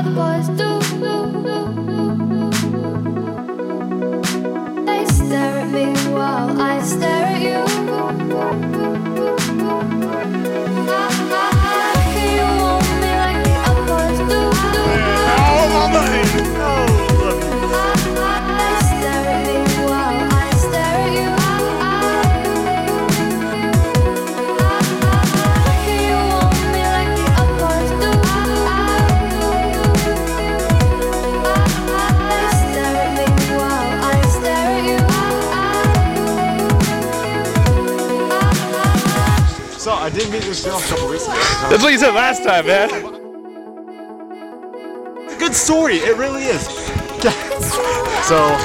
other boys do. They stare at me while I stare at you. You want me like the other boys do. Oh, mama! Oh, look. They stare at me while I stare at you. You want me like the other boys do. They stare at me while I stare at you. So, I did meet this girl a couple weeks ago. That's what you said last time, man. It's a good story, it really is. So,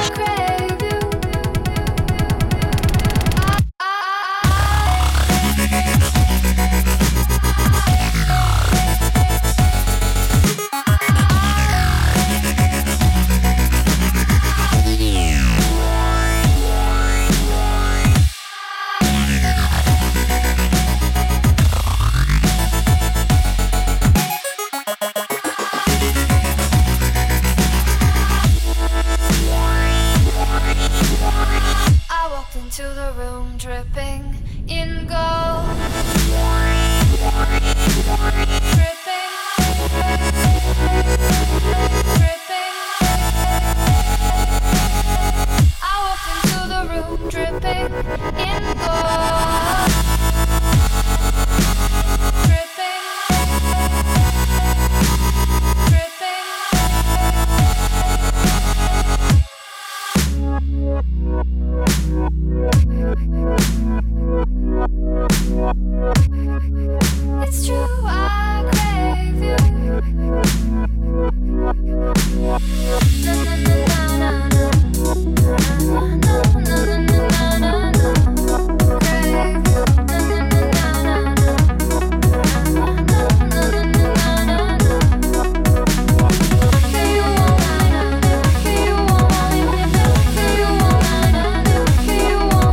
I walked into the room dripping in gold. Dripping, dripping. I walked into the room dripping in gold. Dripping, dripping. It's true, I crave you. Na na na na na na na na na na. Crave you. Na na na na na na na na na. You want me, you want me, you want me, you want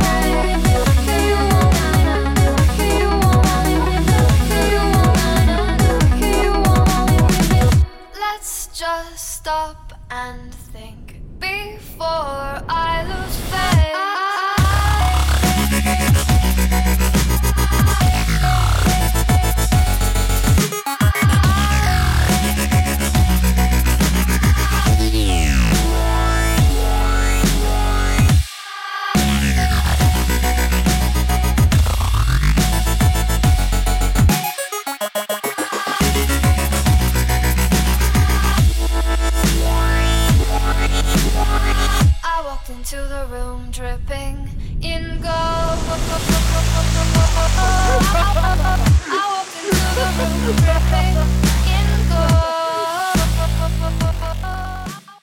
me. Let's just stop and think before I lose faith. I walked into the room dripping in gold. I walked into the room dripping